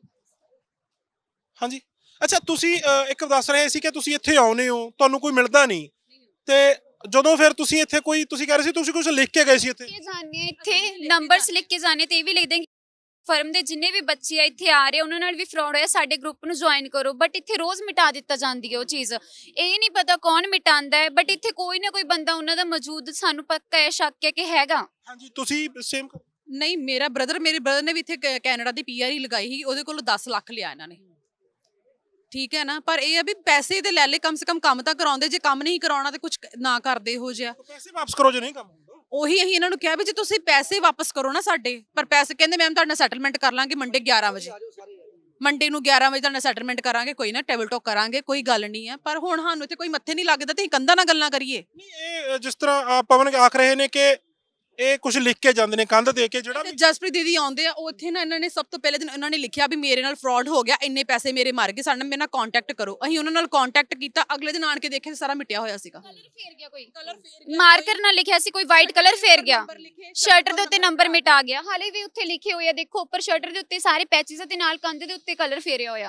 ਹਾਂਜੀ, ਅੱਛਾ ਤੁਸੀਂ ਅ, ਇੱਕ ਦੱਸ ਰਹੇ ਸੀ ਕਿ ਤੁਸੀਂ ਇੱਥੇ ਆਉਨੇ ਹੋ, ਤੁਹਾਨੂੰ ਕੋਈ ਮਿਲਦਾ ਨਹੀਂ, ਤੇ ਜਦੋਂ ਫਿਰ ਤੁਸੀਂ ਇੱਥੇ ਕੋਈ, ਤੁਸੀਂ ਕਹਿ ਰਹੇ ਸੀ ਤੁਸੀਂ ਕੁਝ ਲਿਖ ਕੇ ਗਏ ਸੀ ਇੱਥੇ? ਕੇ ਜਾਣੇ ਆ, ਇੱਥੇ ਨੰਬਰਸ ਲਿਖ ਕੇ ਜਾਣੇ ਤੇ ਇਹ ਵੀ ਲਿਖ ਦੇਂਗੇ ਫਰਮ ਦੇ ਜਿੰਨੇ ਵੀ ਬੱਚੇ ਆ ਇੱਥੇ ਆ ਰਹੇ ਉਹਨਾਂ ਨਾਲ ਵੀ ਫਰਾਡ ਹੋਇਆ, ਸਾਡੇ ਗਰੁੱਪ ਨੂੰ ਜੁਆਇਨ ਕਰੋ, ਬਟ ਇੱਥੇ ਰੋਜ਼ ਮਿਟਾ ਦਿੱਤਾ ਜਾਂਦੀ ਹੈ ਉਹ ਚੀਜ਼। ਇਹ ਨਹੀਂ ਪਤਾ ਕੌਣ ਮਿਟਾਉਂਦਾ ਹੈ, ਬਟ ਇੱਥੇ ਕੋਈ ਨਾ ਕੋਈ ਬੰਦਾ ਉਹਨਾਂ ਦਾ ਮੌਜੂਦ ਸਾਨੂੰ ਪੱਕਾ ਹੈ, ਸ਼ੱਕ ਹੈ ਕਿ ਹੈਗਾ। ਹਾਂਜੀ ਤੁਸੀਂ ਸੇਮ? ਨਹੀਂ, ਮੇਰਾ ਬ੍ਰਦਰ ਮੇਰੇ ਬ੍ਰਦਰ ਨੇ ਵੀ ਇੱਥੇ ਕੈ- ਕੈਨੇਡਾ ਦੀ ਪੀ ਆਰ ਹੀ ਲਗਾਈ ਸੀ, ਉਹਦੇ ਕੋਲੋਂ ਦਸ ਲੱਖ ਲਿਆ ਇਹਨਾਂ ਨੇ, ਠੀਕ ਹੈ ਨਾ। ਪਰ ਇਹ ਆ ਵੀ ਪੈਸੇ ਤੇ ਲੈ ਲੈ, ਕਮ ਸੇ ਕਮ ਕੰਮ ਤਾਂ ਕਰਾਉਂਦੇ, ਜੇ ਕੰਮ ਨਹੀਂ ਕਰਾਉਣਾ ਤੇ ਕੁਝ ਨਾ ਕਰਦੇ ਇਹੋ ਜਿਹਾ। ਪੈਸੇ ਵਾਪਸ ਕਰੋ ਜੇ ਨਹੀਂ ਕੰਮ ਹੁੰਦਾ। ਉਹੀ ਅਸੀਂ ਇਹਨਾਂ ਨੂੰ ਕਿਹਾ ਵੀ ਜੇ ਤੁਸੀਂ ਪੈਸੇ ਵਾਪਸ ਕਰੋ ਨਾ ਸਾਡੇ, ਪਰ ਪੈਸੇ ਕਹਿੰਦੇ ਮੈਮ ਤੁਹਾਡਾ ਸੈਟਲਮੈਂਟ ਕਰ ਲਾਂਗੇ ਮੰਡੇ ਗਿਆਰਾਂ ਵਜੇ, ਮੰਡੇ ਨੂੰ ਗਿਆਰਾਂ ਵਜੇ ਤੁਹਾਡਾ ਸੈਟਲਮੈਂਟ ਕਰਾਂਗੇ, ਕੋਈ ਨਾ ਟੇਬਲ ਟਾਕ ਕਰਾਂਗੇ, ਕੋਈ ਗੱਲ ਨਹੀਂ ਹੈ। ਪਰ ਹੁਣ ਸਾਨੂੰ ਇੱਥੇ ਕੋਈ ਮੱਥੇ ਨਹੀਂ ਲੱਗਦਾ ਤੇ ਅਸੀਂ ਕੰਧਾਂ ਨਾਲ ਗੱਲਾਂ ਕਰੀਏ। ਨਹੀਂ ਇਹ ਅ, ਜਿਸ ਤਰ੍ਹਾਂ ਅ, ਪਵਨ ਆਖ ਰਹੇ ਨੇ ਕਿ ਇਹ ਕੁਝ ਲਿਖ ਕੇ ਜਾਂਦੇ ਨੇ ਕੰਧ ਦੇ ਕੇ, ਜਿਹੜਾ ਤੇ ਜਸਪ੍ਰੀਤ ਦੀਦੀ ਆਉਂਦੇ ਆ ਉੱਥੇ ਨਾ, ਇਹਨਾਂ ਨੇ ਸਭ ਤੋਂ ਪਹਿਲੇ ਦਿਨ ਉਹਨਾਂ ਨੇ ਲਿਖਿਆ ਵੀ ਮੇਰੇ ਨਾਲ ਫਰਾਡ ਹੋ ਗਿਆ, ਇੰਨੇ ਪੈਸੇ ਮੇਰੇ ਮਰ ਗਏ, ਸਾਡੇ ਨਾਲ ਮੇਰੇ ਨਾਲ ਕੰਟੈਕਟ ਕਰੋ। ਅਸੀਂ ਉਹਨਾਂ ਨਾਲ ਕੰਟੈਕਟ ਕੀਤਾ, ਅਗਲੇ ਦਿਨ ਆਣ ਕੇ ਦੇਖਿਆ ਸਾਰਾ ਮਿਟਿਆ ਹੋਇਆ ਸੀਗਾ। ਕਲਰ ਫੇਰ ਗਿਆ, ਕੋਈ ਮਾਰਕਰ ਨਾਲ ਲਿਖਿਆ ਸੀ, ਕੋਈ ਵਾਈਟ ਕਲਰ ਫੇਰ ਗਿਆ, ਸ਼ਰਟਰ ਦੇ ਉੱਤੇ ਨੰਬਰ ਮਿਟਾ ਗਿਆ, ਹਾਲੇ ਵੀ ਉੱਥੇ ਲਿਖੇ ਹੋਏ ਆ, ਦੇਖੋ ਉੱਪਰ ਸ਼ਰਟਰ ਦੇ ਉੱਤੇ ਸਾਰੇ ਪੈਚਿਸ ਤੇ ਨਾਲ ਕੰਧ ਦੇ ਉੱਤੇ ਕਲਰ ਫੇਰਿਆ ਹੋਇਆ।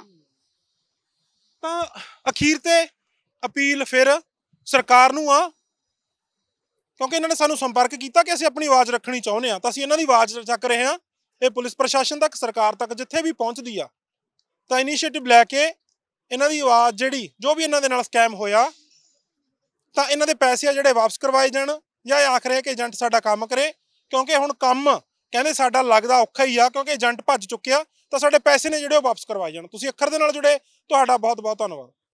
ਤਾਂ ਅਖੀਰ ਤੇ ਅਪੀਲ ਫਿਰ ਸਰਕਾਰ ਨੂੰ ਆ, ਕਿਉਂਕਿ ਇਹਨਾਂ ਨੇ ਸਾਨੂੰ ਸੰਪਰਕ ਕੀਤਾ ਕਿ ਅਸੀਂ ਆਪਣੀ ਆਵਾਜ਼ ਰੱਖਣੀ ਚਾਹੁੰਦੇ ਹਾਂ, ਤਾਂ ਅਸੀਂ ਇਹਨਾਂ ਦੀ ਆਵਾਜ਼ ਚੱਕ ਰਹੇ ਹਾਂ। ਇਹ ਪੁਲਿਸ ਪ੍ਰਸ਼ਾਸਨ ਤੱਕ, ਸਰਕਾਰ ਤੱਕ ਜਿੱਥੇ ਵੀ ਪਹੁੰਚਦੀ ਆ, ਤਾਂ ਇਨੀਸ਼ੀਏਟਿਵ ਲੈ ਕੇ ਇਹਨਾਂ ਦੀ ਆਵਾਜ਼ ਜਿਹੜੀ, ਜੋ ਵੀ ਇਹਨਾਂ ਦੇ ਨਾਲ ਸਕੈਮ ਹੋਇਆ, ਤਾਂ ਇਹਨਾਂ ਦੇ ਪੈਸੇ ਆ ਜਿਹੜੇ ਵਾਪਸ ਕਰਵਾਏ ਜਾਣ, ਜਾਂ ਇਹ ਆਖ ਰਹੇ ਕਿ ਏਜੰਟ ਸਾਡਾ ਕੰਮ ਕਰੇ, ਕਿਉਂਕਿ ਹੁਣ ਕੰਮ ਕਹਿੰਦੇ ਸਾਡਾ ਲੱਗਦਾ ਔਖਾ ਹੀ ਆ, ਕਿਉਂਕਿ ਏਜੰਟ ਭੱਜ ਚੁੱਕਿਆ, ਤਾਂ ਸਾਡੇ ਪੈਸੇ ਨੇ ਜਿਹੜੇ ਉਹ ਵਾਪਸ ਕਰਵਾਏ ਜਾਣ। ਤੁਸੀਂ ਅੱਖਰ ਦੇ ਨਾਲ ਜੁੜੇ, ਤੁਹਾਡਾ ਬਹੁਤ ਬਹੁਤ ਧੰਨਵਾਦ।